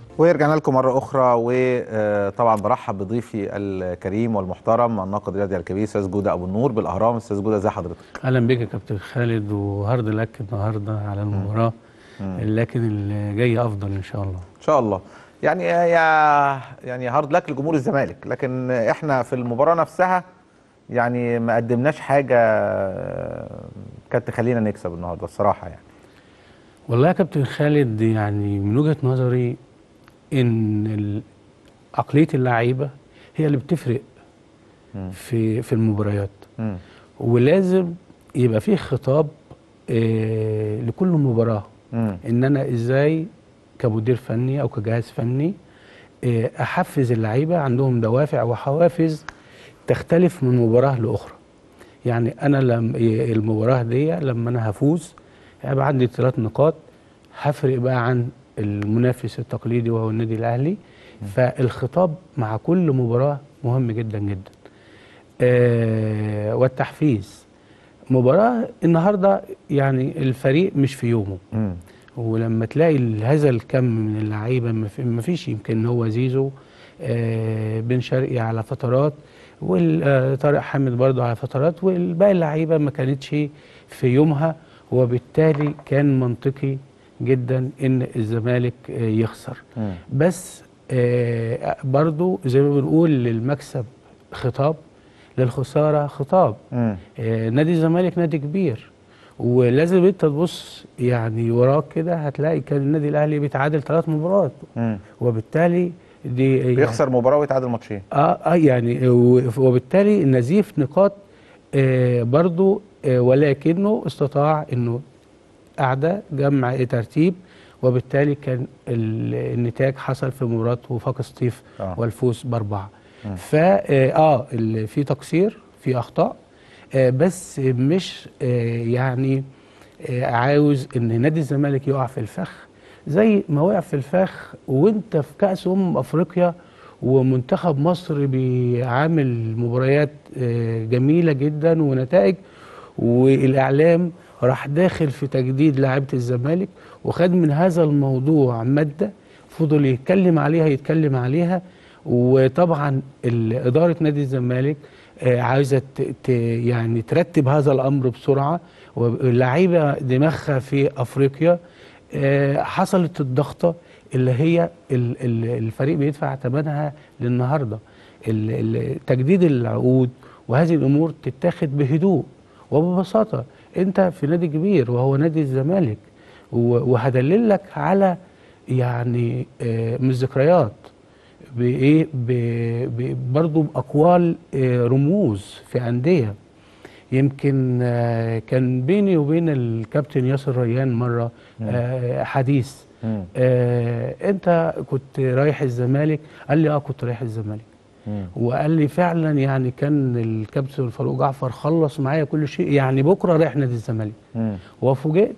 ورجعنا لكم مرة أخرى، وطبعا برحب بضيفي الكريم والمحترم الناقد الرياضي الكبير أستاذ جودة أبو النور بالأهرام. أستاذ جودة، ازي حضرتك؟ اهلا بك يا كابتن خالد، وهارد لك النهارده على المباراه، لكن اللي جاي افضل ان شاء الله. إن شاء الله. يعني هارد لك لجمهور الزمالك، لكن احنا في المباراة نفسها يعني ما قدمناش حاجة كانت تخلينا نكسب النهارده الصراحة يعني. والله يا كابتن خالد، يعني من وجهه نظري ان عقليه اللعيبه هي اللي بتفرق في المباريات، مم. ولازم يبقى فيه خطاب لكل مباراه. ان انا ازاي كمدير فني او كجهاز فني احفز اللعيبه، عندهم دوافع وحوافز تختلف من مباراه لاخرى. يعني انا المباراه دي لما انا هفوز هيبقى عندي 3 نقاط، هفرق بقى عن المنافس التقليدي وهو النادي الاهلي. فالخطاب مع كل مباراه مهم جدا جدا. والتحفيز. مباراه النهارده يعني الفريق مش في يومه، ولما تلاقي هذا الكم من اللعيبه، ما فيش يمكن هو زيزو، بن شرقي على فترات، وطارق حامد برضه على فترات، والباقي اللعيبه ما كانتش في يومها، وبالتالي كان منطقي جدا ان الزمالك يخسر. بس برضه زي ما بنقول، للمكسب خطاب، للخساره خطاب. نادي الزمالك نادي كبير، ولازم انت تبص يعني وراك كده، هتلاقي كان النادي الاهلي بيتعادل 3 مباريات، وبالتالي دي يعني بيخسر مباراة ويتعادل ماتشين. يعني وبالتالي نزيف نقاط برضو، ولكنه استطاع انه قعد جمع ترتيب، وبالتالي كان النتاج حصل في مباراة وفاق سطيف والفوز ب4. في تقصير، في اخطاء، بس مش يعني عاوز ان نادي الزمالك يقع في الفخ زي ما وقع في الفخ وانت في كأس افريقيا، ومنتخب مصر بيعامل مباريات جميلة جدا ونتائج، والاعلام راح داخل في تجديد لاعيبه الزمالك، وخد من هذا الموضوع ماده فضل يتكلم عليها. وطبعا اداره نادي الزمالك عايزه يعني ترتب هذا الامر بسرعه، واللعيبه دماغها في افريقيا. حصلت الضغطه اللي هي الفريق بيدفع ثمنها للنهارده، تجديد العقود، وهذه الامور تتاخد بهدوء وببساطه. انت في نادي كبير وهو نادي الزمالك، وهدللك على يعني مش ذكريات بايه، برضه باقوال رموز في انديه. يمكن كان بيني وبين الكابتن ياسر ريان مره حديث. انت كنت رايح الزمالك؟ قال لي كنت رايح الزمالك. وقال لي فعلا يعني كان الكابتن فاروق جعفر خلص معايا كل شيء، يعني بكره رايح نادي الزمالك. وفوجئت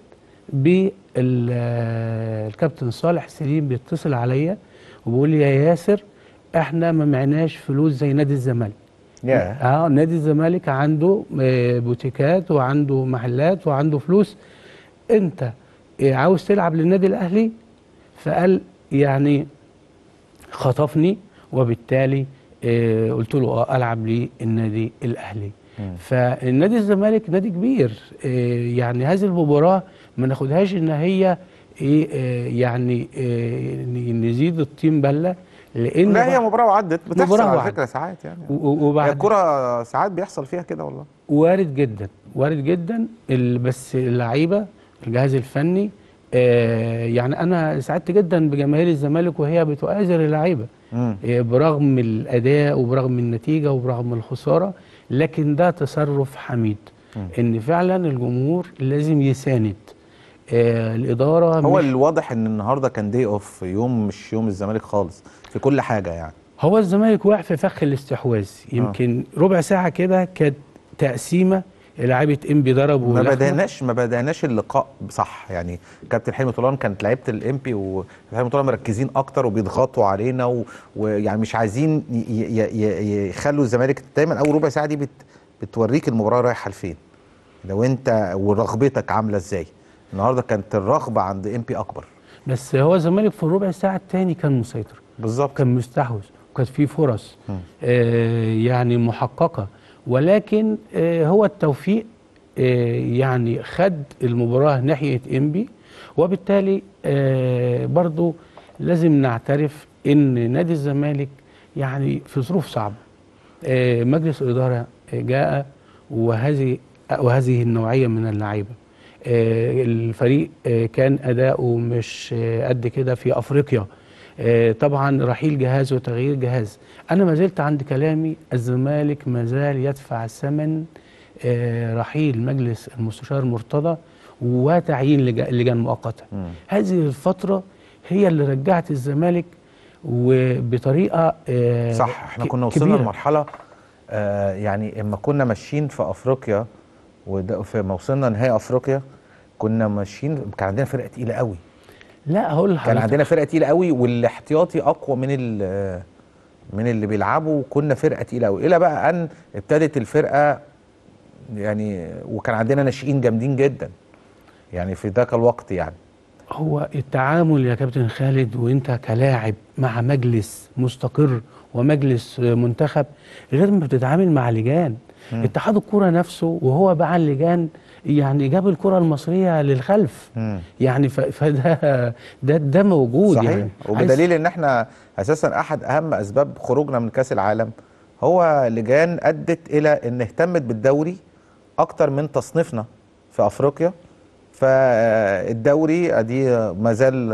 بالكابتن صالح سليم بيتصل عليا وبيقول لي يا ياسر، احنا ما معناش فلوس زي نادي الزمالك. نادي الزمالك عنده بوتيكات وعنده محلات وعنده فلوس، انت عاوز تلعب للنادي الاهلي؟ فقال يعني خطفني، وبالتالي قلت له العب للنادي الاهلي. فالنادي الزمالك نادي كبير، يعني هذه المباراه ما ناخدهاش ان هي يعني نزيد الطين بله، لان لا، هي مباراة وعدت، بتحصل على وعدت. فكرة ساعات يعني. هي وبعد الكرة ساعات بيحصل فيها كده والله. وارد جدا، وارد جدا. بس اللعيبه، الجهاز الفني، يعني انا سعدت جدا بجماهير الزمالك وهي بتؤازر اللعيبه برغم الاداء وبرغم النتيجه وبرغم الخساره، لكن ده تصرف حميد. ان فعلا الجمهور لازم يساند الاداره. هو مش الواضح ان النهارده كان دي اوف، يوم مش يوم الزمالك خالص في كل حاجه يعني. هو الزمالك واقع في فخ الاستحواذ. يمكن ربع ساعه كده كانت تقسيمه، لعيبه انبي ضربوا ما بدأناش اللقاء صح يعني. كابتن حلمي طولان كانت لعيبه الامبي وحلمي طولان مركزين اكتر وبيضغطوا علينا ويعني مش عايزين يخلوا الزمالك. دايما اول ربع ساعه دي بتوريك المباراه رايحه لفين، لو انت ورغبتك عامله ازاي. النهارده كانت الرغبه عند امبي اكبر. بس هو الزمالك في الربع ساعه الثاني كان مسيطر، بالظبط. كان مستحوذ، وكانت فيه فرص يعني محققه، ولكن هو التوفيق يعني خد المباراه ناحيه انبي، وبالتالي برضو لازم نعترف ان نادي الزمالك يعني في ظروف صعبه. مجلس الإدارة جاء، وهذه النوعية من اللعيبة. الفريق كان أداؤه مش قد كده في أفريقيا. طبعا رحيل جهاز وتغيير جهاز. أنا ما زلت عند كلامي، الزمالك ما زال يدفع ثمن رحيل مجلس المستشار مرتضى وتعيين لجان مؤقتة. هذه الفترة هي اللي رجعت الزمالك وبطريقة صح. احنا كنا وصلنا كبيرة. لمرحله يعني اما كنا ماشيين في افريقيا، وفي ما وصلنا نهائي افريقيا كنا ماشيين، كان عندنا فرقه تقيله قوي. لا هقول كان لحضرتك، عندنا فرقه تقيله قوي، والاحتياطي اقوى من اللي بيلعبوا، كنا فرقه تقيله قوي، الى بقى ان ابتدت الفرقه يعني، وكان عندنا ناشئين جامدين جدا يعني في ذاك الوقت يعني. هو التعامل يا كابتن خالد وانت كلاعب مع مجلس مستقر ومجلس منتخب غير ما بتتعامل مع لجان. اتحاد الكرة نفسه وهو باع اللجان يعني جاب الكرة المصرية للخلف. يعني فده ده موجود. صحيح. يعني وبدليل ان احنا اساسا احد اهم اسباب خروجنا من كاس العالم هو لجان ادت الى ان اهتمت بالدوري اكتر من تصنيفنا في افريقيا. فالدوري ادي ما زال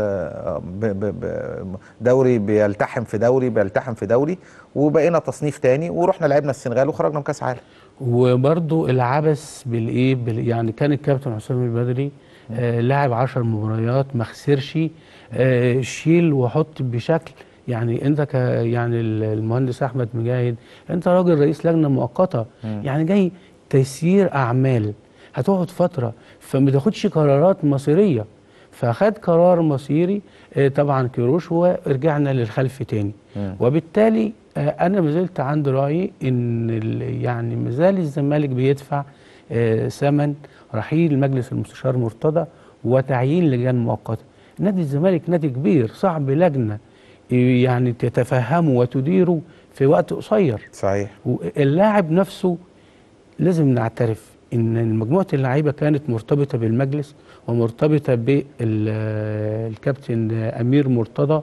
دوري بيلتحم في دوري بيلتحم في دوري، وبقينا تصنيف تاني، ورحنا لعبنا السنغال وخرجنا من كاس عالم. وبرضو العبث بالايه يعني كان الكابتن حسام البدري لاعب 10 مباريات ما خسرش. شيل وحط بشكل، يعني انت يعني المهندس احمد مجاهد، انت راجل رئيس لجنه مؤقته، يعني جاي تيسير اعمال، هتقعد فتره فما تاخدش قرارات مصيريه. فخد قرار مصيري طبعا كيروش، ورجعنا للخلف تاني. وبالتالي انا ما زلت عند رايي ان يعني ما زال الزمالك بيدفع ثمن رحيل مجلس المستشار مرتضى وتعيين لجان مؤقته. نادي الزمالك نادي كبير، صعب لجنه يعني تتفهمه وتديره في وقت قصير. صحيح. واللاعب نفسه لازم نعترف ان مجموعه اللعيبه كانت مرتبطه بالمجلس ومرتبطه بالكابتن امير مرتضى،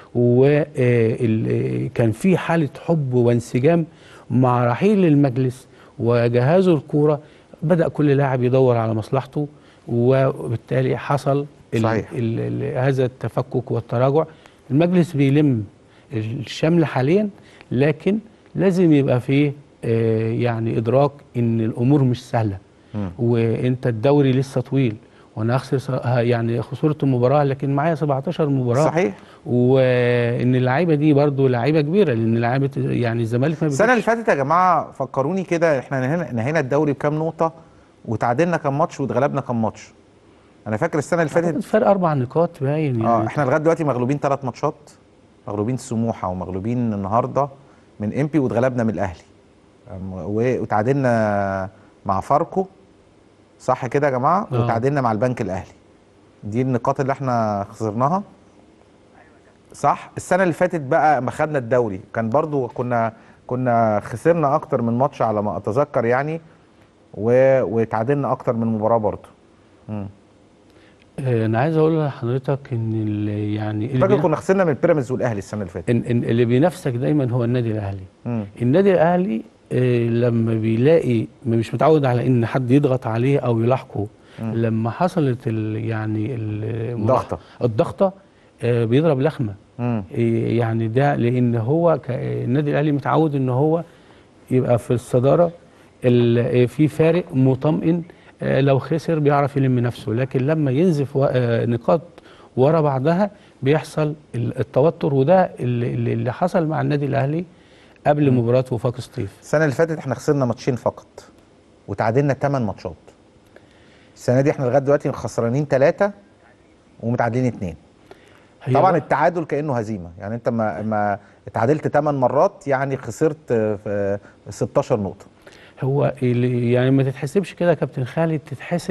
وكان في حاله حب وانسجام مع رحيل المجلس وجهازه الكوره. بدأ كل لاعب يدور على مصلحته، وبالتالي حصل صحيح. هذا التفكك والتراجع. المجلس بيلم الشمل حاليا، لكن لازم يبقى فيه يعني إدراك إن الأمور مش سهلة. وأنت الدوري لسه طويل، وأنا أخسر يعني خسرت مباراة لكن معايا 17 مباراة. صحيح. وإن اللعيبة دي برضو لعيبة كبيرة، لأن لعيبة يعني الزمالك ما السنة اللي بيجيبش. فاتت يا جماعة فكروني كده، احنا نهينا الدوري بكام نقطة، وتعادلنا كام ماتش، واتغلبنا كام ماتش؟ أنا فاكر السنة اللي فاتت فرق 4 نقاط باين يعني. احنا لغاية دلوقتي مغلوبين 3 ماتشات، مغلوبين سموحة ومغلوبين النهاردة من امبي، واتغلبنا من الأهلي، وتعادلنا مع فاركو، صح كده يا جماعة؟ وتعادلنا مع البنك الأهلي. دي النقاط اللي احنا خسرناها، صح؟ السنة اللي فاتت بقى ما خدنا الدوري كان برضو كنا خسرنا أكتر من ماتش على ما أتذكر يعني، وتعادلنا أكتر من مباراة برضو. انا عايز اقول لحضرتك ان يعني فاكر كنا خسرنا من بيراميدز والاهلي السنه اللي فاتت. إن اللي بينافسك دايما هو النادي الاهلي. النادي الاهلي لما بيلاقي مش متعود على ان حد يضغط عليه او يلاحقه، لما حصلت يعني الضغطه بيضرب لخمه. يعني ده لان هو النادي الاهلي متعود ان هو يبقى في الصداره، في فارق مطمئن. لو خسر بيعرف يلم نفسه، لكن لما ينزف نقاط ورا بعضها بيحصل التوتر. وده اللي حصل مع النادي الاهلي قبل مباراه وفاق سطيف. السنه اللي فاتت احنا خسرنا ماتشين فقط، وتعادلنا 8 ماتشات. السنه دي احنا لغايه دلوقتي خسرانين 3 ومتعادلين 2. طبعا التعادل كانه هزيمه، يعني انت ما اتعادلت 8 مرات يعني خسرت في 16 نقطه. هو يعني ما تتحسبش كده يا كابتن خالد، تتحسب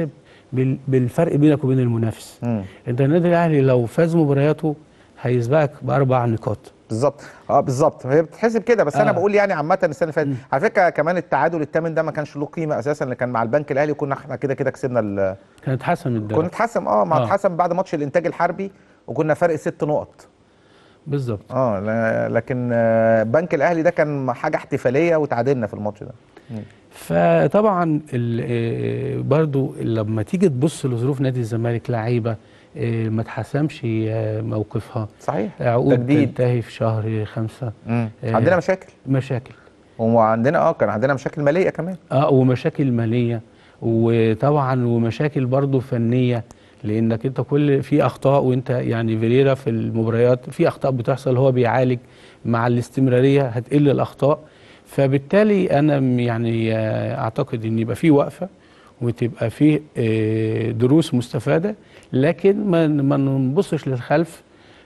بالفرق بينك وبين المنافس. انت النادي الاهلي لو فاز مبارياته هيسبقك ب4 نقاط. بالظبط. بالظبط، هي بتتحسب كده، بس انا بقول يعني عامه السنه اللي فاتت على فكره كمان التعادل الثامن ده ما كانش له قيمه اساسا، اللي كان مع البنك الاهلي كنا احنا كده كده كسبنا كان اتحسم الدوري. كنا اتحسم ما اتحسم بعد ماتش الانتاج الحربي وكنا فرق 6 نقط بالظبط. لكن بنك الاهلي ده كان حاجه احتفاليه وتعادلنا في الماتش ده. فطبعا برضو لما تيجي تبص لظروف نادي الزمالك، لعيبه ما اتحسمش موقفها، صحيح، عقود تنتهي في شهر 5. عندنا مشاكل وعندنا كان عندنا مشاكل ماليه كمان، ومشاكل ماليه، وطبعا ومشاكل برضو فنيه، لانك انت في اخطاء، وانت يعني فيريرا في المباريات في اخطاء بتحصل، هو بيعالج مع الاستمراريه هتقل الاخطاء. فبالتالي انا يعني اعتقد ان يبقى في وقفه وتبقى في دروس مستفاده، لكن ما نبصش للخلف.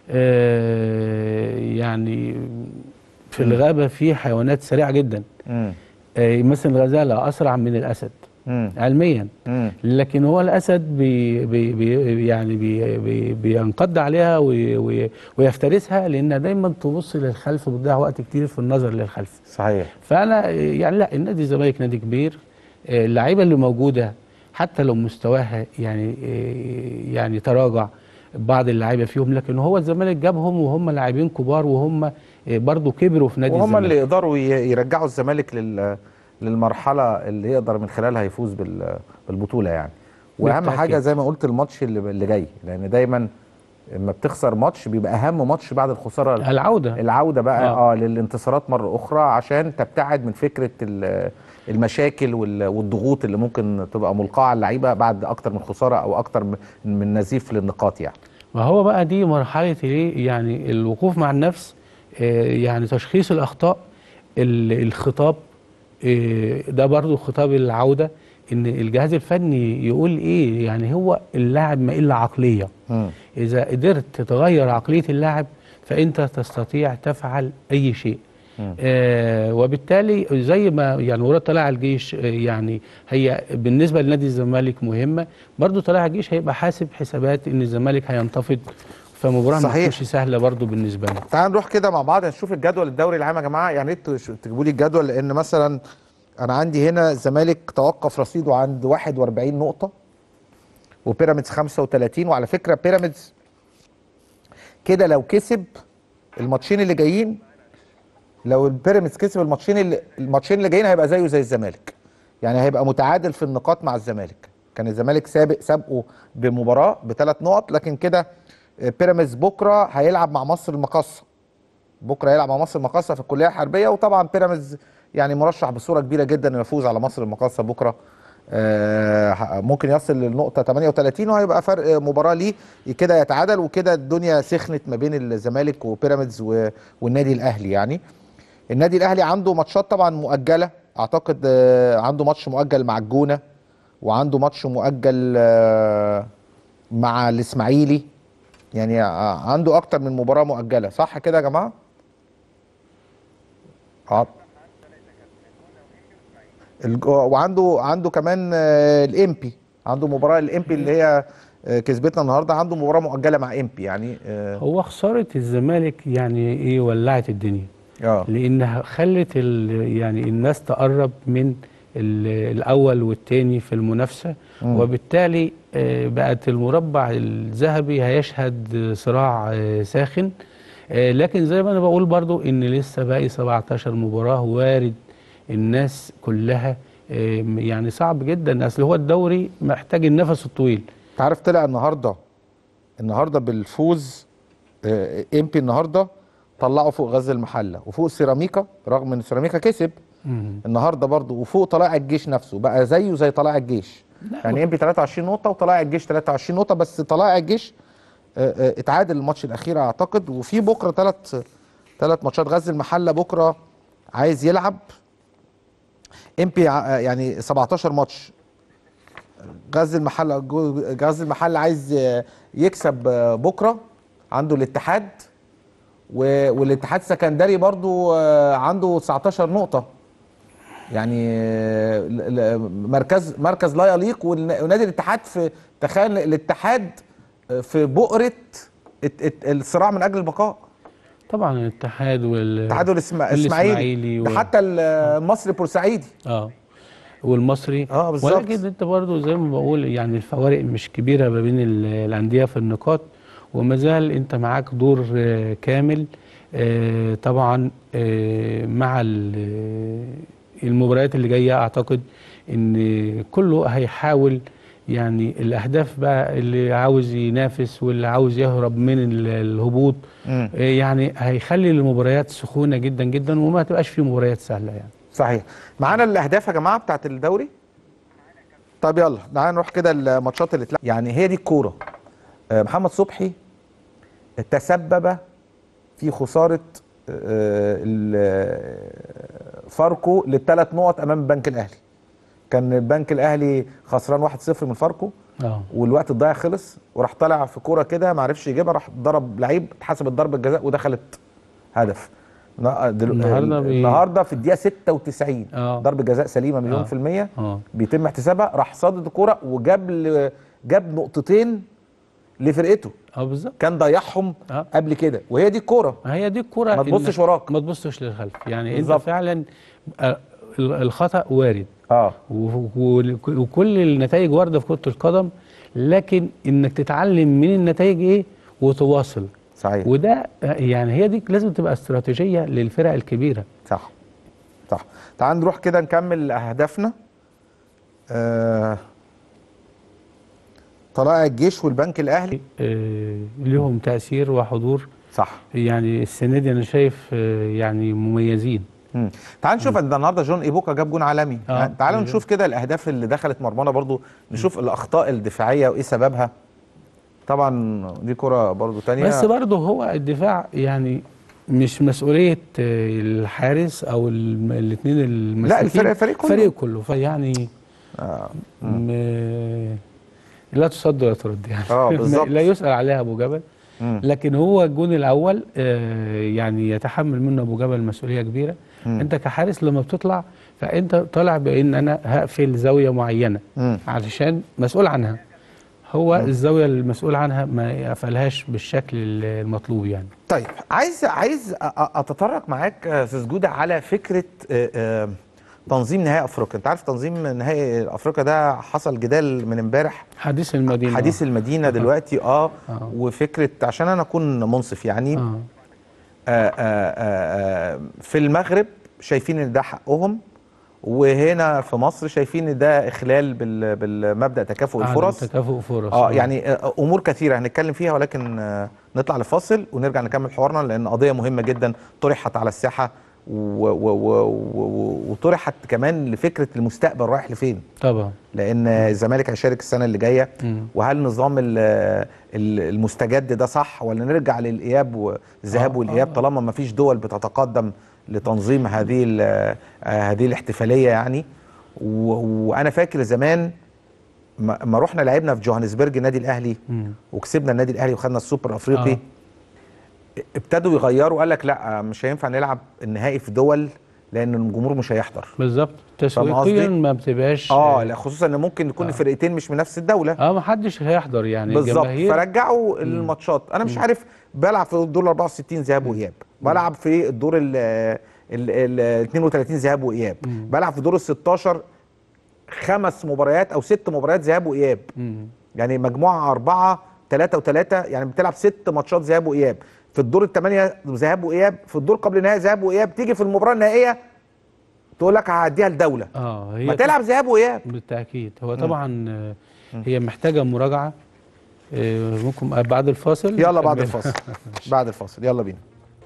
يعني في الغابه في حيوانات سريعه جدا، مثلا الغزاله اسرع من الاسد علميا، لكن هو الاسد بينقض عليها ويفترسها، لان دايما تبص للخلف بتضيع وقت كتير في النظر للخلف. صحيح. فانا يعني لا، النادي الزمالك نادي كبير، اللعيبه اللي موجوده حتى لو مستواها يعني تراجع بعض اللعيبه فيهم، لكن هو الزمالك جابهم وهم لاعبين كبار، وهم برضو كبروا في نادي الزمالك، وهم اللي يقدروا يرجعوا الزمالك للمرحله اللي يقدر من خلالها يفوز بالبطوله يعني. واهم حاجه زي ما قلت الماتش اللي جاي، لان دايما لما بتخسر ماتش بيبقى اهم ماتش بعد الخساره العوده بقى للانتصارات مره اخرى، عشان تبتعد من فكره المشاكل والضغوط اللي ممكن تبقى ملقاه على اللعيبه بعد اكتر من خساره او اكتر من نزيف للنقاط يعني. وهو بقى دي مرحله يعني الوقوف مع النفس، يعني تشخيص الاخطاء، الخطاب، ده برضو خطاب العودة، ان الجهاز الفني يقول ايه، يعني هو اللاعب ما الا عقلية. اذا قدرت تغير عقلية اللاعب فانت تستطيع تفعل اي شيء. وبالتالي زي ما يعني مباراة طلائع الجيش يعني هي بالنسبة لنادي الزمالك مهمة، برضو طلائع الجيش هيبقى حاسب حسابات ان الزمالك هينتفض، فمباراة ما تكونش سهله برضو بالنسبه لنا. تعال نروح كده مع بعض نشوف الجدول الدوري العام يا جماعه، يعني انتوا تجيبوا لي الجدول، لان مثلا انا عندي هنا الزمالك توقف رصيده عند 41 نقطه وبيراميدز 35. وعلى فكره بيراميدز كده لو كسب الماتشين اللي جايين، لو البيراميدز كسب الماتشين اللي جايين هيبقى زيه زي الزمالك، يعني هيبقى متعادل في النقاط مع الزمالك. كان الزمالك سابقه بمباراه ب3 نقط، لكن كده بيراميدز بكره هيلعب مع مصر المقاصه، في الكليه الحربيه، وطبعا بيراميدز يعني مرشح بصوره كبيره جدا انه يفوز على مصر المقاصه بكره، ممكن يصل للنقطه 38 وهيبقى فرق مباراه ليه، كده يتعادل، وكده الدنيا سخنت ما بين الزمالك وبيراميدز والنادي الاهلي. يعني النادي الاهلي عنده ماتشات طبعا مؤجله، اعتقد عنده ماتش مؤجل مع الجونه، وعنده ماتش مؤجل مع الاسماعيلي، يعني عنده اكتر من مباراه مؤجله، صح كده يا جماعه؟ وعنده كمان الامبي، عنده مباراه الامبي اللي هي كسبتنا النهارده، عنده مباراه مؤجله مع امبي يعني. هو خساره الزمالك يعني ايه ولعت الدنيا، لانها خلت يعني الناس تقرب من الاول والثاني في المنافسه، وبالتالي بقت المربع الذهبي هيشهد صراع ساخن. لكن زي ما انا بقول برضو ان لسه باقي 17 مباراه، وارد الناس كلها يعني صعب جدا، اصل هو الدوري محتاج النفس الطويل. انت عارف طلع النهارده بالفوز امبي النهارده طلعوا فوق غزل المحله وفوق سيراميكا، رغم ان سيراميكا كسب النهارده برضه، وفوق طلائع الجيش نفسه، بقى زيه زي طلائع الجيش، يعني امبي 23 نقطه وطلائع الجيش 23 نقطه، بس طلائع الجيش اتعادل الماتش الاخير اعتقد. وفي بكره ثلاث ماتشات، غزل المحله بكره عايز يلعب، امبي يعني 17 ماتش، غزل المحله عايز يكسب بكره، عنده الاتحاد، والاتحاد السكندري برضو عنده 19 نقطه، يعني مركز لا يليق، ونادي الاتحاد في، تخيل الاتحاد في بؤرة الصراع من اجل البقاء. طبعا الاتحاد والاسماعيلي ده حتى المصري بورسعيدي والمصري. بالظبط. ولكن انت برضو زي ما بقول يعني الفوارق مش كبيره ما بين الانديه في النقاط، وما زال انت معاك دور كامل. طبعا مع المباريات اللي جايه اعتقد ان كله هيحاول، يعني الاهداف بقى اللي عاوز ينافس واللي عاوز يهرب من الهبوط يعني هيخلي المباريات سخونه جدا جدا، وما تبقاش في مباريات سهله يعني. صحيح. معانا الاهداف يا جماعه بتاعت الدوري. طب يلا تعالى نروح كده الماتشات اللي يعني هي دي الكوره. محمد صبحي تسبب في خساره فاركو للثلاث نقط امام البنك الاهلي. كان البنك الاهلي خسران 1-0 من فاركو والوقت الضايع خلص، وراح طالع في كوره كده ما عرفش يجيبها، راح ضرب لعيب، اتحسبت ضربه جزاء ودخلت هدف. النهارده في الدقيقه 96 ضربه جزاء سليمه مليون في المية بيتم احتسابها، راح صادد الكوره جاب نقطتين لفرقته. بالظبط. كان ضيعهم قبل كده، وهي دي الكوره. هي دي الكوره، ما تبصش وراك، ما تبصش للخلف يعني بالزبط. انت فعلا الخطا وارد وكل النتائج وارده في كره القدم، لكن انك تتعلم من النتائج ايه وتواصل. صحيح. وده يعني هي دي لازم تبقى استراتيجيه للفرق الكبيره. صح. تعال نروح كده نكمل اهدافنا. طلائع الجيش والبنك الاهلي لهم تاثير وحضور. صح. يعني السنه دي انا شايف يعني مميزين. تعال نشوف النهارده جون ايبوكا جاب جون عالمي. تعال نشوف كده الاهداف اللي دخلت مرمانا برضو، نشوف الاخطاء الدفاعيه وايه سببها. طبعا دي كره برضو تانية، بس برضو هو الدفاع يعني مش مسؤوليه الحارس او الاثنين المسؤولين، لا الفريق كله فيعني لا تصد ولا ترد يعني بالظبط. لا يسأل عليها ابو جبل. لكن هو الجون الاول يعني يتحمل منه ابو جبل مسؤوليه كبيره. انت كحارس لما بتطلع فانت طالع بان انا هقفل زاويه معينه علشان مسؤول عنها، هو الزاويه المسؤول عنها ما يقفلهاش بالشكل المطلوب يعني. طيب عايز اتطرق معاك استاذ جوده على فكره تنظيم نهائي افريقيا. انت عارف تنظيم نهائي افريقيا ده حصل جدال من امبارح، حديث المدينه دلوقتي وفكره عشان انا اكون منصف يعني في المغرب شايفين ان ده حقهم، وهنا في مصر شايفين ان ده اخلال بالمبدا تكافؤ الفرص. تكافؤ فرص يعني امور كثيره هنتكلم فيها، ولكن نطلع لفاصل ونرجع نكمل حوارنا، لان قضيه مهمه جدا طرحت على الساحه وطرحت كمان لفكره المستقبل رايح لفين. طبعا لان الزمالك هيشارك السنه اللي جايه، وهل نظام المستجد ده صح، ولا نرجع للاياب والذهاب والاياب طالما ما فيش دول بتتقدم لتنظيم هذه الاحتفاليه يعني. وانا فاكر زمان ما رحنا لعبنا في جوهانسبرج النادي الاهلي وكسبنا النادي الاهلي وخدنا السوبر الافريقي، ابتدوا يغيروا، قال لك لا مش هينفع نلعب النهائي في دول لان الجمهور مش هيحضر. بالظبط. تسويقيا ما بتبقاش لا، خصوصا ان ممكن يكون الفرقتين مش من نفس الدوله. ما حدش هيحضر يعني بالظبط. فرجعوا الماتشات. انا مش عارف، بلعب في الدور 64 ذهاب واياب، بلعب في الدور ال 32 ذهاب واياب، بلعب في دور ال 16 5 مباريات او 6 مباريات ذهاب واياب، يعني مجموعه 4 3 و3، يعني بتلعب 6 ماتشات ذهاب واياب. في الدور الثمانية ذهاب واياب، في الدور قبل النهائي ذهاب واياب، تيجي في المباراه النهائيه تقول لك هعديها لدوله. ما تلعب ذهاب واياب. بالتاكيد. هو طبعا هي محتاجه مراجعه. ممكن بعد الفاصل. يلا بعد الفاصل. بعد الفاصل يلا بينا.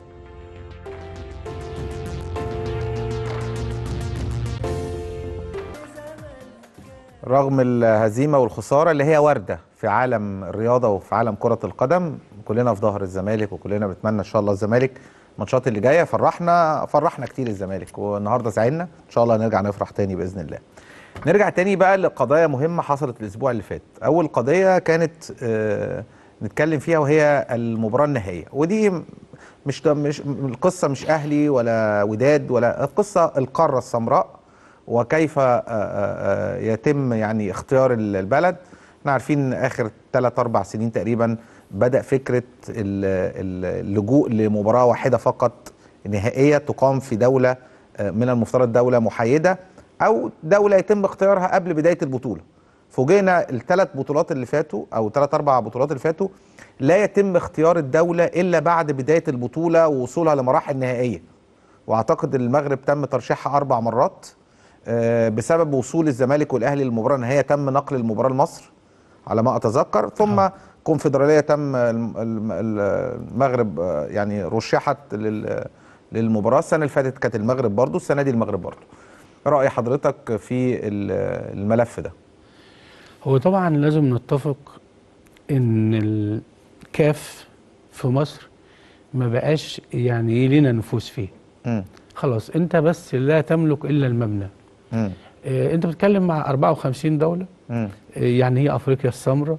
رغم الهزيمه والخساره اللي هي وارده في عالم الرياضه وفي عالم كره القدم، كلنا في ظهر الزمالك وكلنا بنتمنى ان شاء الله الزمالك الماتشات اللي جايه فرحنا كتير الزمالك، والنهارده زعلنا، ان شاء الله نرجع نفرح تاني باذن الله. نرجع تاني بقى لقضايا مهمه حصلت الاسبوع اللي فات. اول قضيه كانت نتكلم فيها وهي المباراه النهائيه، ودي مش القصه مش اهلي ولا وداد، ولا القصه القاره السمراء وكيف يتم يعني اختيار البلد. احنا عارفين اخر 3-4 سنين تقريبا بدأ فكرة اللجوء لمباراة واحدة فقط نهائية تقام في دولة من المفترض دولة محايدة او دولة يتم اختيارها قبل بداية البطولة. فوجئنا ال3 بطولات اللي فاتوا او 3-4 بطولات اللي فاتوا لا يتم اختيار الدولة الا بعد بداية البطولة ووصولها لمراحل نهائية. واعتقد المغرب تم ترشيحها 4 مرات بسبب وصول الزمالك والاهلي للمباراة النهائية تم نقل المباراة لمصر على ما اتذكر، ثم كونفدرالية تم المغرب يعني رشحت للمباراة. السنة اللي فاتت كانت المغرب برضو، السنة دي المغرب برضو. رأي حضرتك في الملف ده؟ هو طبعا لازم نتفق ان الكاف في مصر ما بقاش يعني لنا نفوذ فيه. خلاص انت بس لا تملك الا المبنى. انت بتتكلم مع 54 دولة. يعني هي افريقيا السمراء.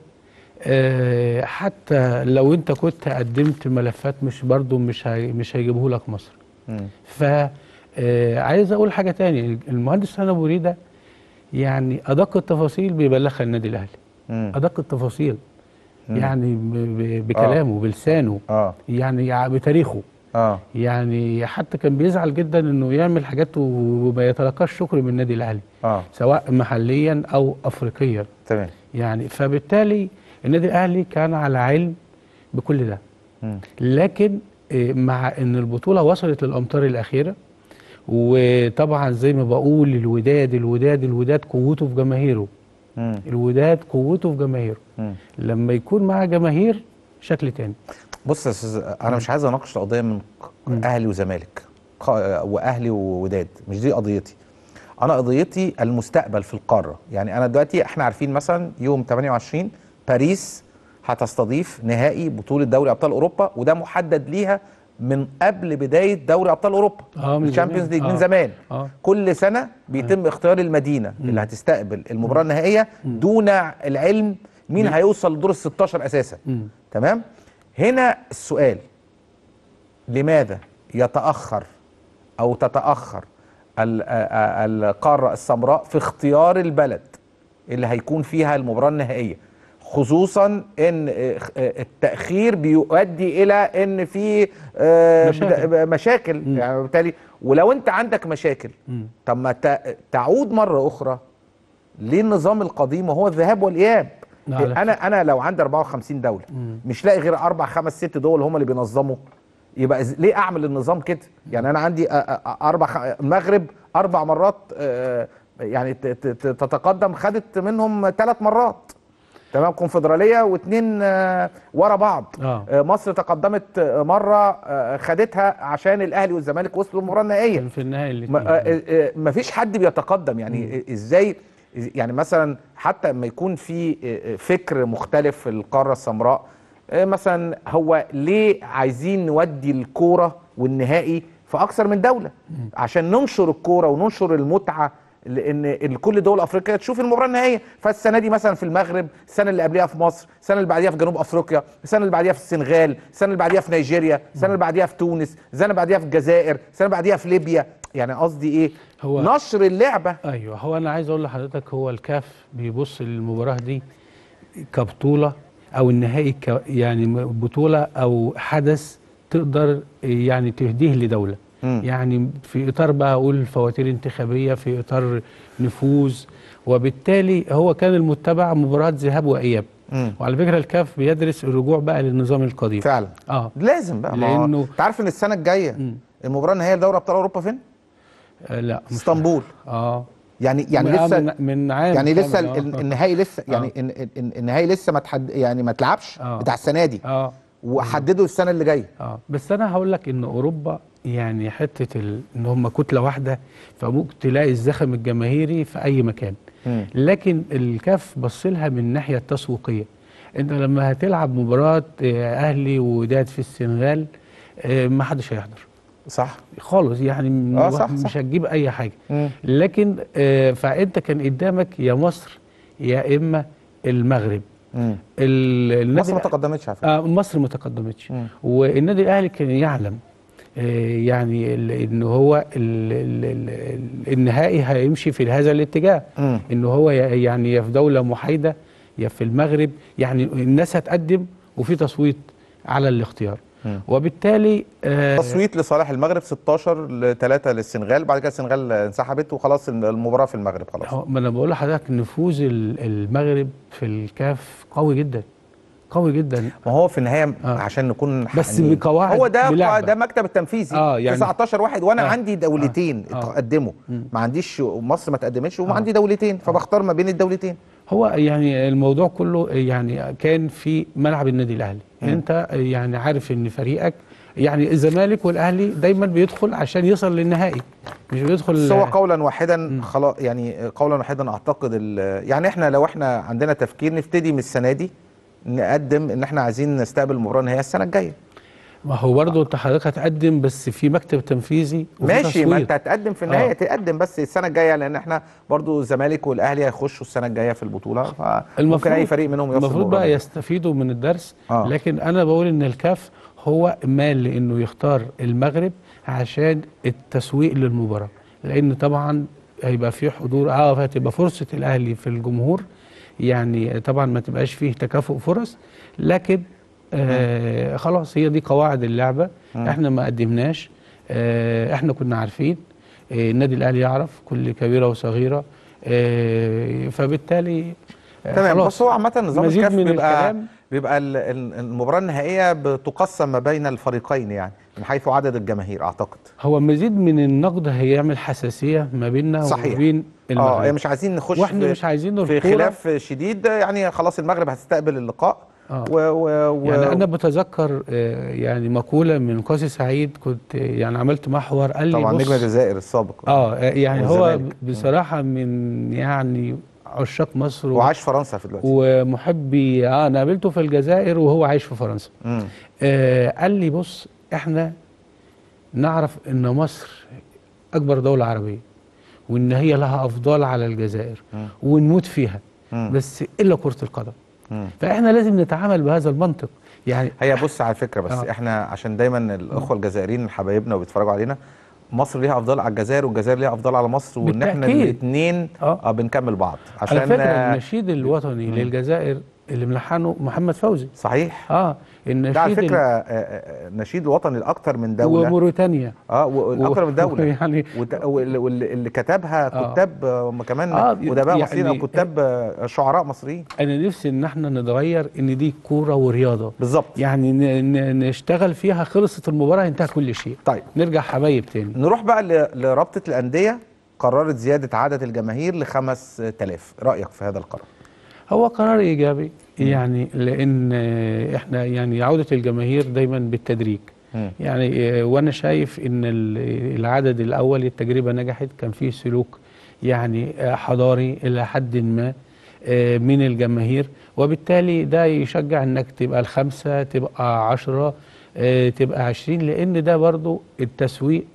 حتى لو انت كنت قدمت ملفات مش هيجيبوه لك مصر. عايز اقول حاجة تاني، المهندس هاني أبو ريدة يعني ادق التفاصيل بيبلغها النادي الاهلي. ادق التفاصيل يعني بكلامه بلسانه يعني بتاريخه. يعني حتى كان بيزعل جدا انه يعمل حاجات وما يتلقاش شكر من النادي الاهلي سواء محليا او افريقيا. تمام. يعني فبالتالي النادي الاهلي كان على علم بكل ده. لكن مع ان البطوله وصلت للامتار الاخيره، وطبعا زي ما بقول الوداد قوته في جماهيره. الوداد قوته في جماهيره. لما يكون مع جماهير شكل تاني. بص يا استاذ، انا مش عايز اناقش القضيه من اهلي وزمالك واهلي ووداد، مش دي قضيتي. انا قضيتي المستقبل في القاره. يعني انا دلوقتي احنا عارفين مثلا يوم 28 باريس هتستضيف نهائي بطوله دوري ابطال اوروبا، وده محدد ليها من قبل بدايه دوري ابطال اوروبا الشامبيونز ليج من زمان. كل سنه بيتم اختيار المدينه اللي هتستقبل المباراه النهائيه دون العلم مين هيوصل لدور ال16 اساسا. تمام. هنا السؤال، لماذا يتاخر او تتاخر القاره السمراء في اختيار البلد اللي هيكون فيها المباراه النهائيه، خصوصا ان التاخير بيؤدي الى ان في مشاكل يعني بالتالي. ولو انت عندك مشاكل طب ما تعود مره اخرى للنظام القديم وهو الذهاب والاياب. انا لو عندي 54 دوله مش لاقي غير 4 5 6 دول هم اللي بينظموا، يبقى ليه اعمل النظام كده؟ يعني انا عندي المغرب 4 مرات يعني تتقدم، خدت منهم 3 مرات. تمام. كونفدراليه و2 ورا بعض. مصر تقدمت مره خدتها عشان الاهلي والزمالك وصلوا المباراه النهائيه. في النهائي مفيش حد بيتقدم. يعني ازاي؟ يعني مثلا حتى لما يكون في فكر مختلف في القاره السمراء، مثلا هو ليه عايزين نودي الكوره والنهائي في اكثر من دوله؟ عشان ننشر الكوره وننشر المتعه، لان كل دول افريقيا تشوف المباراه النهائيه. فالسنه دي مثلا في المغرب، السنه اللي قبلها في مصر، السنه اللي بعديها في جنوب افريقيا، السنه اللي بعديها في السنغال، السنه اللي بعديها في نيجيريا، السنه اللي بعديها في تونس، السنه اللي بعديها في الجزائر، السنه اللي بعديها في ليبيا. يعني قصدي ايه؟ هو نشر اللعبه. ايوه، هو انا عايز اقول لحضرتك، هو الكاف بيبص للمباراه دي كبطوله، او النهائي يعني بطوله او حدث تقدر يعني تهديه لدوله. يعني في اطار بقى اقول فواتير انتخابيه، في اطار نفوذ، وبالتالي هو كان المتبع مباراه ذهاب واياب. وعلى فكره الكاف بيدرس الرجوع بقى للنظام القديم فعلا. لازم بقى، لانه انت عارف ان السنه الجايه المباراه النهائيه لدوري ابطال اوروبا فين؟ لا، اسطنبول. يعني لسه من عام يعني لسه النهائي لسه يعني النهائي لسه ما اتلعبش بتاع السنه دي. وحددوا السنه اللي جايه. بس انا هقول لك ان اوروبا يعني حته ان هم كتله واحده، فممكن تلاقي الزخم الجماهيري في اي مكان. لكن الكاف بص لها من الناحيه التسويقيه. انت لما هتلعب مباراه اهلي ووداد في السنغال ما حدش هيحضر. صح خالص يعني. صح مش هتجيب اي حاجه. لكن فانت كان قدامك يا مصر يا اما المغرب. مصر ما تقدمتش على فكره. مصر ما تقدمتش. والنادي الاهلي كان يعلم يعني ان هو النهائي هيمشي في هذا الاتجاه، ان هو يعني يا في دوله محايده يا في المغرب، يعني الناس هتقدم وفي تصويت على الاختيار. وبالتالي تصويت لصالح المغرب 16-3 للسنغال، بعد كده السنغال انسحبت وخلاص المباراه في المغرب خلاص. ما انا بقول لحضرتك نفوذ المغرب في الكاف قوي جدا، قوي جدا. ما هو في النهايه عشان نكون بس حقانيين، بقواعد هو ده بلعبة. ده مكتب التنفيذي يعني 19 واحد وانا عندي دولتين اتقدموا، ما عنديش مصر ما تقدمتش وما عندي دولتين، فبختار ما بين الدولتين. هو يعني الموضوع كله يعني كان في ملعب النادي الاهلي. انت يعني عارف ان فريقك يعني الزمالك والاهلي دايما بيدخل عشان يصل للنهائي، مش بيدخل. بس هو قولا واحدا خلاص، يعني قولا واحدا اعتقد يعني احنا لو احنا عندنا تفكير نبتدي من السنه دي نقدم ان احنا عايزين نستقبل المباراه النهائيه السنه الجايه. ما هو برضه انت حضرتك هتقدم بس في مكتب تنفيذي وفي ماشي تصويت. ما انت هتقدم في النهايه تقدم بس السنه الجايه، لان احنا برضو الزمالك والاهلي هيخشوا السنه الجايه في البطوله، فممكن اي فريق منهم يوصل. المفروض بقى يستفيدوا من الدرس. لكن انا بقول ان الكاف هو مال لانه يختار المغرب عشان التسويق للمباراه، لان طبعا هيبقى في حضور هتبقى فرصه الاهلي في الجمهور، يعني طبعا ما تبقاش فيه تكافؤ فرص، لكن خلاص هي دي قواعد اللعبه. احنا ما قدمناش، احنا كنا عارفين، النادي الاهلي يعرف كل كبيره وصغيره، فبالتالي تمام. بس هو عامه نظام الكاف بيبقى المباراه النهائيه بتقسم ما بين الفريقين، يعني من حيث عدد الجماهير اعتقد. هو مزيد من النقد هيعمل حساسيه ما بيننا وبين المغرب. مش عايزين نخش واحنا مش عايزين في خلاف شديد، يعني خلاص المغرب هتستقبل اللقاء. يعني انا بتذكر يعني مقوله من قاسي سعيد، كنت يعني عملت محور قال لي طبعا نجم الجزائر السابق يعني هو بصراحه من يعني عشاق مصر وعايش في فرنسا في دلوقتي ومحبي انا قابلته في الجزائر وهو عايش في فرنسا. قال لي بص احنا نعرف ان مصر اكبر دوله عربيه وان هي لها افضال على الجزائر ونموت فيها، بس الا كره القدم. فاحنا لازم نتعامل بهذا المنطق. يعني هي بص على فكره بس احنا عشان دايما الاخوه الجزائريين حبايبنا وبيتفرجوا علينا، مصر ليها افضال على الجزائر والجزائر ليها افضال على مصر، وان احنا الاثنين بنكمل بعض. عشان على فكره النشيد الوطني للجزائر اللي ملحنه محمد فوزي. صحيح. النشيد ده على فكره النشيد الوطني لاكثر من دوله، وموريتانيا واكثر من دوله يعني واللي كتبها كتاب كمان ادباء مصريين او كتاب شعراء مصريين. انا نفسي ان احنا نتغير، ان دي كوره ورياضه بالظبط، يعني نشتغل فيها، خلصت المباراه انتهى كل شيء. طيب نرجع حبايب تاني. نروح بقى لرابطه الانديه، قررت زياده عدد الجماهير ل 5000. رايك في هذا القرار؟ هو قرار ايجابي يعني، لان احنا يعني عوده الجماهير دايما بالتدريج. يعني وانا شايف ان العدد الاول التجربه نجحت، كان فيه سلوك يعني حضاري الى حد ما من الجماهير، وبالتالي ده يشجع انك تبقى 5 تبقى 10 تبقى 20، لان ده برضو التسويق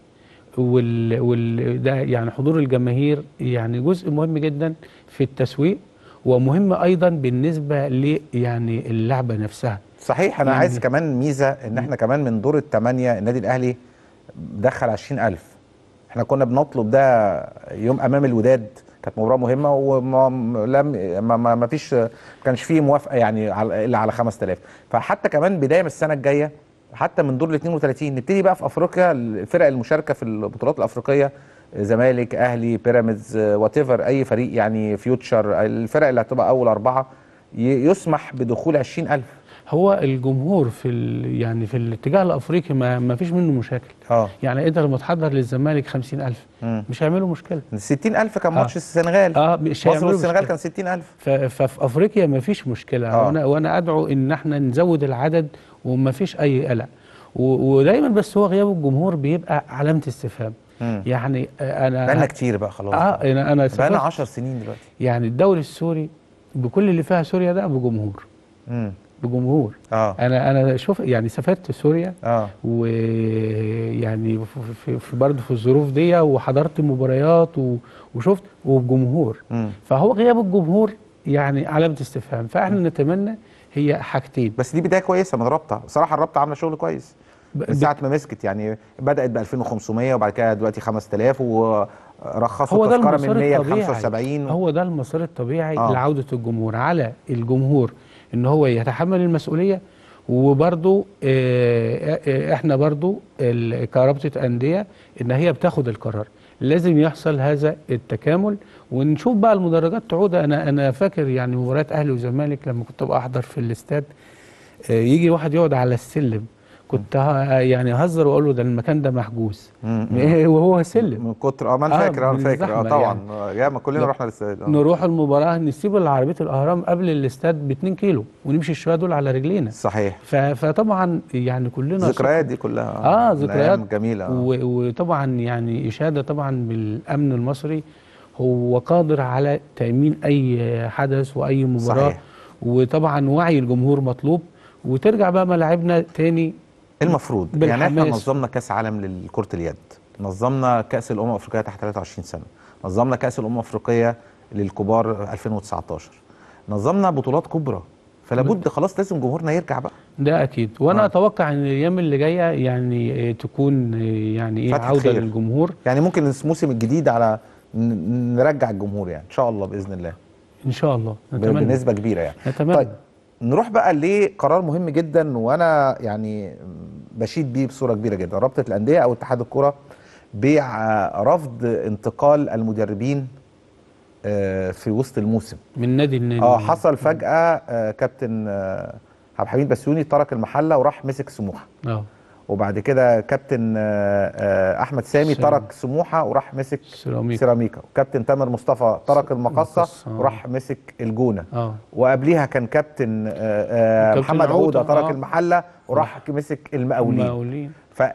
ده يعني حضور الجماهير يعني جزء مهم جدا في التسويق، ومهم ايضا بالنسبه ل يعني اللعبه نفسها. صحيح. انا يعني عايز كمان ميزه ان احنا كمان من دور الثمانيه النادي الاهلي دخل 20,000. احنا كنا بنطلب ده يوم امام الوداد، كانت مباراه مهمه ما فيش، ما كانش فيه موافقه يعني الا على 5000. فحتى كمان بدايه من السنه الجايه حتى من دور ال 32 نبتدي بقى في افريقيا الفرق المشاركه في البطولات الافريقيه، زمالك، اهلي، بيراميدز، وات ايفر، اي فريق يعني، فيوتشر، الفرق اللي هتبقى اول 4 يسمح بدخول 20,000. هو الجمهور يعني في الاتجاه الافريقي ما فيش منه مشاكل. يعني انت لما تحضر للزمالك 50,000 مش هيعملوا مشكله. 60,000 كان ماتش السنغال، مش مصر والسنغال كان 60,000. ففي افريقيا ما فيش مشكله. وانا ادعو ان احنا نزود العدد وما فيش اي قلق، ودايما بس هو غياب الجمهور بيبقى علامه استفهام. يعني انا بقالنا كتير بقى خلاص. انا بقالنا 10 سنين دلوقتي. يعني الدوري السوري بكل اللي فيها سوريا ده بجمهور. بجمهور. انا شوف يعني سافرت سوريا ويعني في برضه في الظروف دي، وحضرت مباريات وشفت وبجمهور. فهو غياب الجمهور يعني علامه استفهام. فاحنا نتمنى هي حاجتين. بس دي بدايه كويسه من الرابطه، بصراحه الرابطه عامله شغل كويس. من ساعه ما مسكت، يعني بدات ب 2500 وبعد كده دلوقتي 5000 ورخصوا التذكره من 100 ل 75. هو ده المسار الطبيعي لعوده الجمهور. على الجمهور ان هو يتحمل المسؤوليه. وبرضو احنا برضو كرابطه انديه ان هي بتاخد القرار، لازم يحصل هذا التكامل ونشوف بقى المدرجات تعود. انا فاكر يعني مباريات اهلي وزمالك لما كنت بحضر في الاستاد، يجي واحد يقعد على السلم، كنت يعني هزر واقول له ده المكان ده محجوز وهو سلم من كتر ما انا فاكر. طبعا يعني. ياما كلنا رحنا الاستاد. نروح المباراه نسيب العربيه الاهرام قبل الاستاد ب 2 كيلو ونمشي الشويه دول على رجلينا. صحيح. فطبعا يعني كلنا الذكريات دي كلها ذكريات جميله. وطبعا يعني اشاده طبعا بالامن المصري، هو قادر على تامين اي حدث واي مباراه. صحيح. وطبعا وعي الجمهور مطلوب، وترجع بقى ملاعبنا تاني المفروض بالحماس. يعني احنا نظمنا كاس عالم لكرة اليد، نظمنا كاس الامم الافريقيه تحت 23 سنه، نظمنا كاس الامم الافريقيه للكبار 2019، نظمنا بطولات كبرى، فلا بد خلاص لازم جمهورنا يرجع بقى. ده اكيد. وانا اتوقع ان الايام اللي جايه يعني تكون يعني ايه عوده خير للجمهور. يعني ممكن الموسم الجديد على نرجع الجمهور يعني ان شاء الله باذن الله. ان شاء الله نتمنى بنسبه كبيره يعني. نتمنى. طيب نروح بقى لقرار مهم جدا، وانا يعني بشيد بيه بصوره كبيره جدا. رابطه الانديه او اتحاد الكره برفض انتقال المدربين في وسط الموسم من نادي لنادي. حصل فجاه. كابتن عبد الحميد بسيوني ترك المحله وراح مسك سموحه. وبعد كده كابتن احمد سامي ترك سموحه وراح مسك سيراميكا. وكابتن تامر مصطفى ترك المقصه وراح مسك الجونه. وقبليها كان كابتن محمد عوده ترك المحله وراح مسك المقاولين.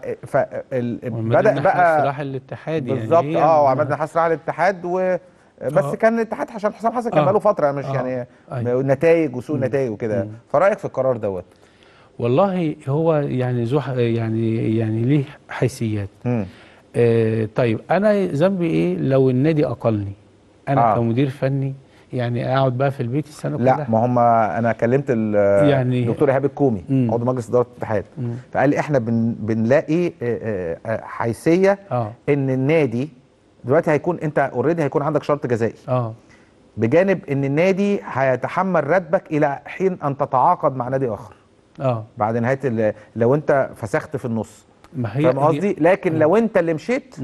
بدأ بقى راح الاتحاد بالظبط. يعني وعماد نحاس راح الاتحاد بس كان الاتحاد عشان حسام حسن كان بقاله فتره مش يعني نتائج وسوء نتائج وكده. فرايك في القرار دوت؟ والله هو يعني يعني ليه حيثيات. طيب انا ذنبي ايه لو النادي اقلني انا كمدير فني؟ يعني اقعد بقى في البيت السنه كلها؟ لا، ما هم انا كلمت الدكتور ايهاب الكومي عضو مجلس اداره الاتحاد، فقال لي احنا بنلاقي حيثيه ان النادي دلوقتي هيكون انت اوريدي هيكون عندك شرط جزائي بجانب ان النادي هيتحمل راتبك الى حين ان تتعاقد مع نادي اخر بعد نهايه لو انت فسخت في النص. فاهم قصدي؟ لكن لو انت اللي مشيت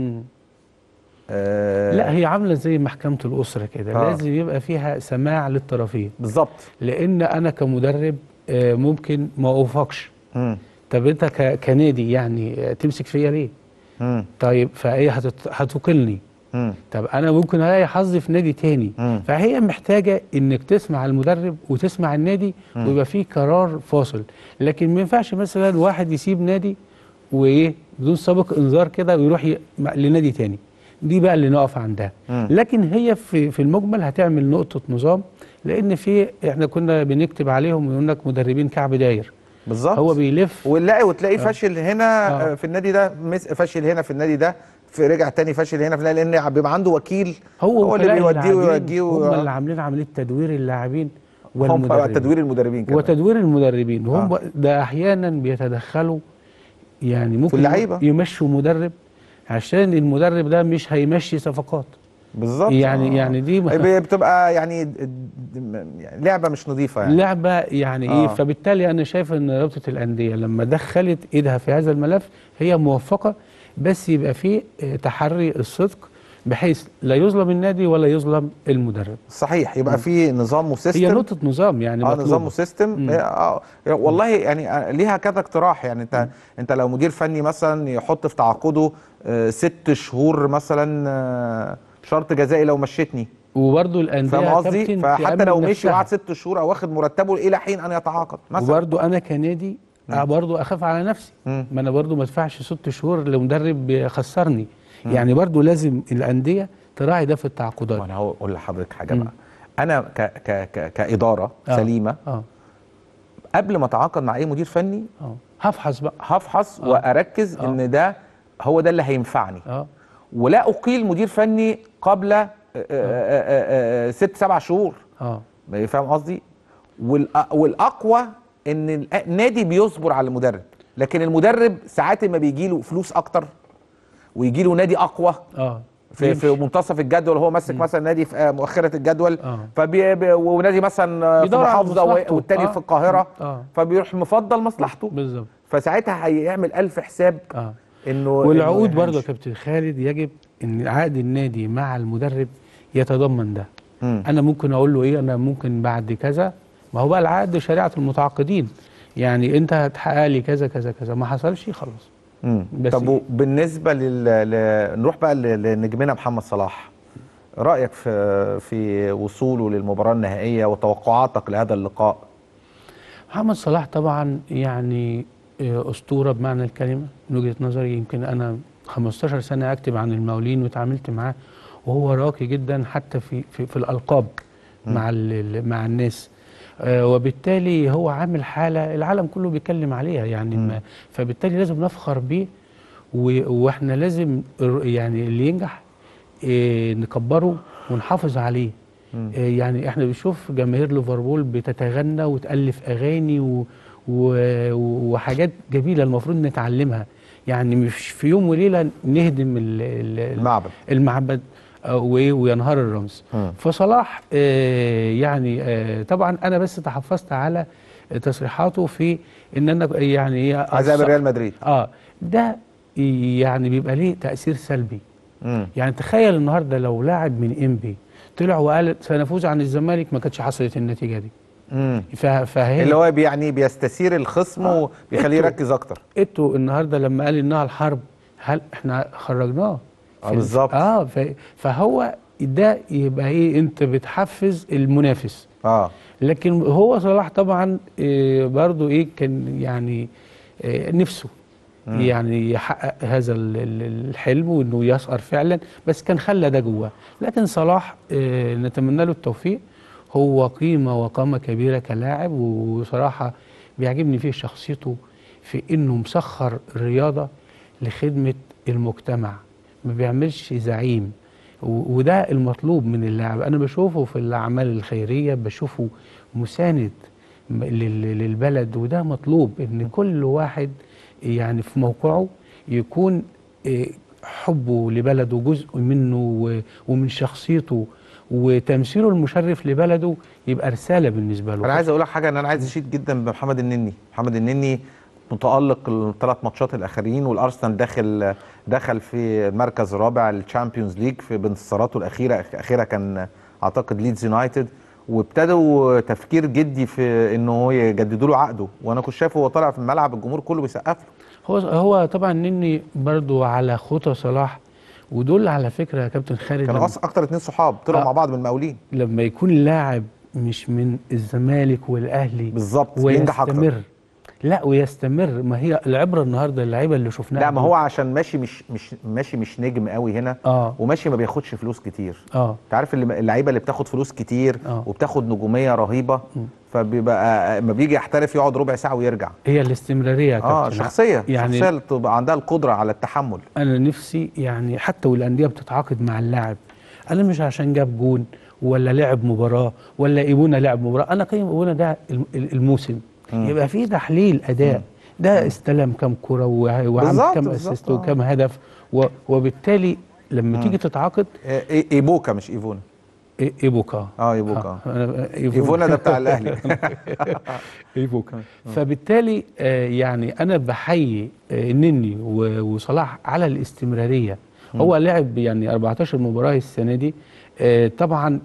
لا، هي عامله زي محكمه الاسره كده. لازم يبقى فيها سماع للطرفين. بالظبط. لان انا كمدرب ممكن ما اوافقش. طب انت كنادي يعني تمسك فيا ليه؟ طيب فايه هتوكلني؟ طب انا ممكن الاقي حظي في نادي تاني. فهي محتاجه انك تسمع المدرب وتسمع النادي ويبقى في قرار فاصل. لكن ما ينفعش مثلا واحد يسيب نادي وايه بدون سابق انذار كده ويروح لنادي تاني. دي بقى اللي نقف عندها. لكن هي في المجمل هتعمل نقطه نظام، لان احنا كنا بنكتب عليهم ويقول لك مدربين كعب داير. بالظبط. هو بيلف وتلاقي فشل هنا في النادي ده، فشل هنا في النادي ده، رجع تاني فشل هنا في النادي، لان بيبقى عنده وكيل هو اللي بيوديه ويوجيه. هم اللي عاملين عمليه تدوير اللاعبين والمدربين. تدوير المدربين كمان. وتدوير المدربين هم ده احيانا بيتدخلوا، يعني ممكن يمشوا مدرب عشان المدرب ده مش هيمشي صفقات. بالظبط. يعني دي بتبقى يعني لعبه مش نظيفه يعني. لعبه يعني ايه. فبالتالي انا شايف ان رابطه الانديه لما دخلت ايدها في هذا الملف هي موفقه، بس يبقى فيه تحري الصدق بحيث لا يظلم النادي ولا يظلم المدرب. صحيح. يبقى في نظام وسيستم. هي نقطه نظام يعني مطلوبه. نظام وسيستم. والله يعني ليها كذا اقتراح. يعني انت لو مدير فني مثلا يحط في تعاقده 6 شهور مثلا شرط جزائي لو مشيتني. وبرضه الانديه فاهم قصدي؟ فحتى لو مشي وقعد 6 شهور او واخد مرتبه الى حين ان يتعاقد مثلا. وبرضه انا كنادي برضه اخاف على نفسي. ما انا برضه ما ادفعش 6 شهور لمدرب خسرني. يعني برضه لازم الانديه تراعي ده في التعاقدات. وانا هقول لحضرتك حاجه بقى. انا كاداره سليمه قبل ما اتعاقد مع اي مدير فني هفحص واركز ان ده هو ده اللي هينفعني. ولا اقيل مدير فني قبل 6-7 شهور. فاهم قصدي؟ والاقوى ان النادي بيصبر على المدرب، لكن المدرب ساعات ما بيجي له فلوس اكتر ويجي له نادي اقوى في منتصف الجدول، هو ماسك مثلا نادي في مؤخره الجدول، ونادي مثلا في محافظه والتاني في القاهره، فبيروح مفضل مصلحته بالظبط. فساعتها هيعمل 1000 حساب انه والعقود برضه يا كابتن خالد يجب ان عقد النادي مع المدرب يتضمن ده. انا ممكن اقول له ايه، انا ممكن بعد كذا، ما هو بقى العقد شريعه المتعاقدين، يعني انت هتحقق لي كذا كذا كذا، ما حصلش خلاص. طب بالنسبه نروح بقى لنجمنا محمد صلاح، رايك في وصوله للمباراه النهائيه وتوقعاتك لهذا اللقاء؟ محمد صلاح طبعا يعني اسطوره بمعنى الكلمه من وجهه نظري. يمكن انا 15 سنه اكتب عن المقاولين وتعاملت معاه، وهو راقي جدا حتى في الالقاب مع الناس، وبالتالي هو عامل حاله العالم كله بيتكلم عليها يعني. فبالتالي لازم نفخر بيه، واحنا لازم يعني اللي ينجح نكبره ونحافظ عليه. يعني احنا بنشوف جماهير ليفربول بتتغنى وتألف اغاني وحاجات جميله المفروض نتعلمها، يعني مش في يوم وليله نهدم المعبد وينهار الرمز. فصلاح يعني طبعا انا بس تحفظت على تصريحاته في ان انا يعني عذاب ريال مدريد ده يعني بيبقى ليه تأثير سلبي. يعني تخيل النهارده لو لاعب من انبي طلع وقال سنفوز عن الزمالك، ما كانتش حصلت النتيجه دي. اللي هو يعني بيستثير الخصم وبيخليه يركز اكتر. ايتو النهارده لما قال انها الحرب، هل احنا خرجناه؟ بالظبط. فهو ده يبقى ايه، انت بتحفز المنافس. لكن هو صلاح طبعا برضو ايه كان يعني نفسه يعني يحقق هذا الحلم وانه يسقر فعلا، بس كان خلى ده جواه. لكن صلاح نتمنى له التوفيق، هو قيمه وقامه كبيره كلاعب، وصراحه بيعجبني فيه شخصيته في انه مسخر الرياضه لخدمه المجتمع، ما بيعملش زعيم، وده المطلوب من اللاعب. انا بشوفه في الاعمال الخيريه، بشوفه مساند للبلد، وده مطلوب ان كل واحد يعني في موقعه يكون حبه لبلده جزء منه ومن شخصيته، وتمثيله المشرف لبلده يبقى رساله بالنسبه له. انا عايز اقول لك حاجه، ان انا عايز اشيد جدا بمحمد النني. محمد النني متالق ال3 ماتشات الاخرين، والارسنال دخل في المركز الرابع الشامبيونز ليج في بانتصاراته الاخيره كان اعتقد ليدز يونايتد، وابتدوا تفكير جدي في انه يجددوا له عقده، وانا كنت شايفه هو طالع في الملعب الجمهور كله بيسقف له. هو طبعا نني برضو على خطى صلاح، ودول على فكره يا كابتن خالد كانوا اكتر 2 صحاب طلعوا مع بعض من المقاولين. لما يكون لاعب مش من الزمالك والاهلي بالظبط بينجح اكتر. لا ويستمر، ما هي العبره النهارده اللعيبه اللي شفناها. لا ما هو عشان ماشي مش نجم قوي هنا، وماشي ما بياخدش فلوس كتير. انت عارف اللعيبه اللي بتاخد فلوس كتير وبتاخد نجوميه رهيبه، فبيبقى ما بيجي يحترف يقعد ربع ساعه ويرجع. هي الاستمراريه يا كابتن. شخصيه اللي بتبقى عندها القدره على التحمل. انا نفسي يعني حتى والانديه بتتعاقد مع اللاعب، انا مش عشان جاب جون ولا لعب مباراه ولا ايبونا لعب مباراه، انا قيم ايبونا ده الموسم. يبقى في تحليل اداء، ده استلم كام كره وعمل كام اسيست وكام هدف، وبالتالي لما تيجي تتعاقد. ايبوكا مش ايفونا. ايبوكا ايبوكا ايفونا ده بتاع الاهلي. ايبوكا. فبالتالي يعني انا بحيي النني وصلاح على الاستمراريه. هو لعب يعني 14 مباراه السنه دي. طبعا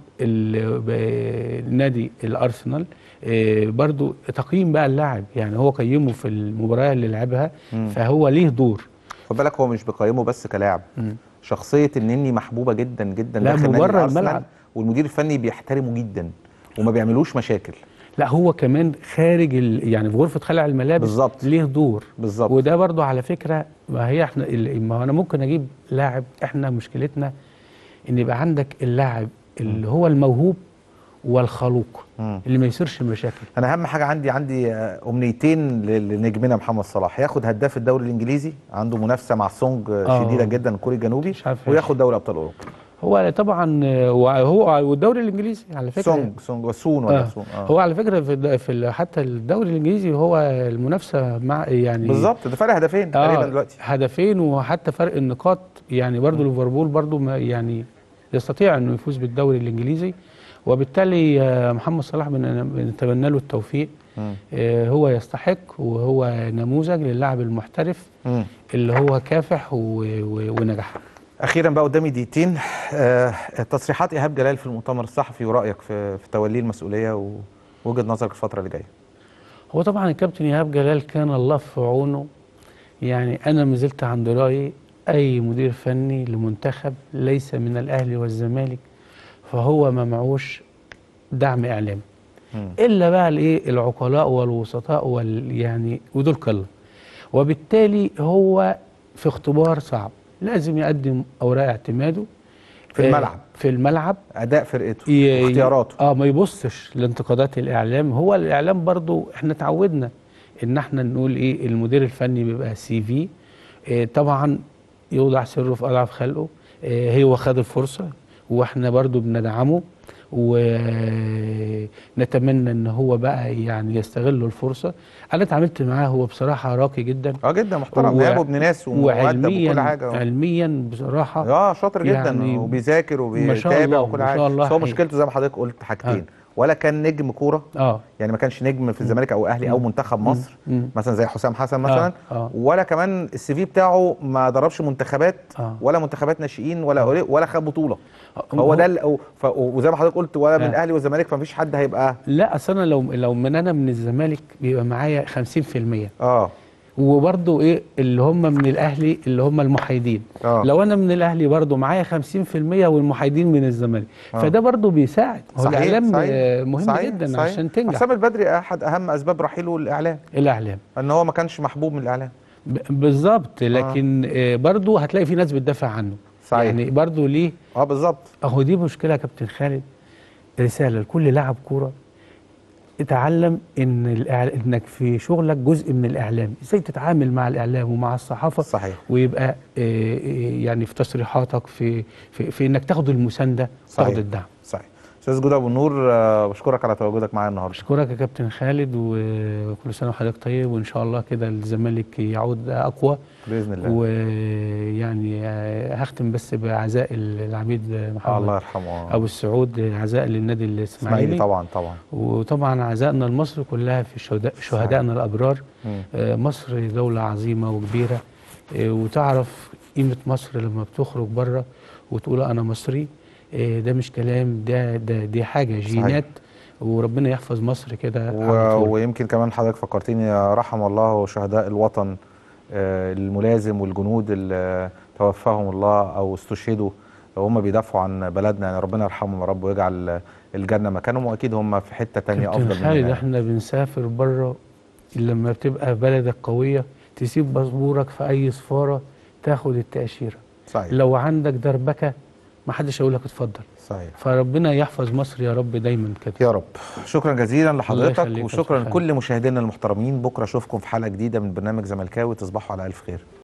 نادي الارسنال برضو تقييم بقى اللاعب، يعني هو قيمه في المباراه اللي لعبها، فهو ليه دور. خد بالك هو مش بيقيمه بس كلاعب، شخصيه النني محبوبه جدا جدا داخل بره الملعب، والمدير الفني بيحترمه جدا وما بيعملوش مشاكل. لا هو كمان خارج يعني في غرفه خلع الملابس بالظبط ليه دور بالظبط. وده برضو على فكره، ما هي احنا ما انا ممكن اجيب لاعب، احنا مشكلتنا ان يبقى عندك اللاعب اللي هو الموهوب والخلوق اللي ما يصيرش مشاكل. انا اهم حاجه عندي امنيتين لنجمنا محمد صلاح، ياخد هداف الدوري الانجليزي، عنده منافسه مع سونج شديده جدا الكوري الجنوبي، وياخد دوري ابطال اوروبا. هو طبعا وهو والدوري الانجليزي على فكره سونج وسون ولا سون هو على فكره حتى الدوري الانجليزي هو المنافسه مع يعني بالظبط، ده فرق هدفين تقريبا دلوقتي، هدفين، وحتى فرق النقاط يعني برضو ليفربول برضو ما يعني يستطيع انه يفوز بالدوري الانجليزي، وبالتالي محمد صلاح بنتمنى له التوفيق. هو يستحق، وهو نموذج للاعب المحترف اللي هو كافح ونجح. اخيرا بقى قدامي دقيقتين، تصريحات ايهاب جلال في المؤتمر الصحفي ورايك في توليه المسؤوليه ووجهه نظرك الفتره اللي جايه. هو طبعا الكابتن ايهاب جلال كان الله في عونه، يعني انا ما زلت عند رايي اي مدير فني لمنتخب ليس من الاهلي والزمالك فهو ما معوش دعم اعلامي، الا بقى الايه العقلاء والوسطاء يعني ودول قله، وبالتالي هو في اختبار صعب، لازم يقدم اوراق اعتماده في الملعب اداء فرقته واختياراته، ما يبصش لانتقادات الاعلام. هو الاعلام برضو احنا اتعودنا ان احنا نقول ايه المدير الفني بيبقى CV، طبعا يوضع سره في اضعف خلقه، هو خد الفرصه واحنا برضو بندعمه ونتمنى ان هو بقى يعني يستغل الفرصه. انا اتعاملت معاه، هو بصراحه راقي جدا، جدا محترم، نائب ابن ناس ومؤدب وكل حاجه، علميا بصراحه شاطر يعني جدا وبيذاكر وبيتابع وكل حاجه. بس هو مشكلته زي ما حضرتك قلت حاجتين، ولا كان نجم كوره يعني ما كانش نجم في الزمالك او اهلي او منتخب مصر مثلا زي حسام حسن مثلا، ولا كمان الCV بتاعه ما ضربش منتخبات ولا منتخبات ناشئين ولا خد بطوله. هو ده وزي ما حضرتك قلت ولا من الاهلي والزمالك، فمفيش حد هيبقى. لا اصل انا لو من الزمالك بيبقى معايا 50%، وبرضه ايه اللي هم من الاهلي اللي هم المحايدين، لو انا من الاهلي برضه معايا 50% والمحايدين من الزمالك، فده برضه بيساعد. هو الاعلام مهم جدا عشان تنجح. حسام البدري احد اهم اسباب رحيله الاعلام ان هو ما كانش محبوب من الاعلام بالظبط، لكن برضه هتلاقي في ناس بتدافع عنه، يعني برضه ليه بالظبط. اهو دي مشكله يا كابتن خالد، رساله لكل لاعب كوره، اتعلم انك في شغلك جزء من الاعلام، ازاي تتعامل مع الاعلام ومع الصحافه. صحيح. ويبقى يعني في تصريحاتك في انك تاخد المسانده، تاخد الدعم. صحيح. استاذ جودة ابو النور، بشكرك على تواجدك معايا النهارده. بشكرك يا كابتن خالد، وكل سنه وحضرتك طيب، وان شاء الله كده الزمالك يعود اقوى باذن الله. ويعني هختم بس بعزاء العميد محمد الله يرحمه ابو السعود، عزاء للنادي الاسماعيلي طبعا، وطبعا عزائنا لمصر كلها في شهدائنا الابرار. مصر دوله عظيمه وكبيره، وتعرف قيمه مصر لما بتخرج بره وتقول انا مصري، ده مش كلام، دي حاجه جينات. وربنا يحفظ مصر كده. ويمكن كمان حضرتك فكرتيني، رحم الله شهداء الوطن الملازم والجنود اللي توفاهم الله او استشهدوا وهم بيدافعوا عن بلدنا، يعني ربنا يرحمهم يا رب ويجعل الجنه مكانهم، واكيد هم في حته ثانيه افضل مننا. خالد احنا بنسافر بره لما بتبقى بلدك قويه تسيب باسبورك في اي سفاره تاخد التاشيره. صحيح. لو عندك دربكه ما حدش هيقول لك اتفضل. صحيح. فربنا يحفظ مصر يا رب دايما كده يا رب. شكرا جزيلا لحضرتك وشكرا لكل مشاهدينا المحترمين. بكره اشوفكم في حلقه جديده من برنامج زملكاوي، تصبحوا على الف خير.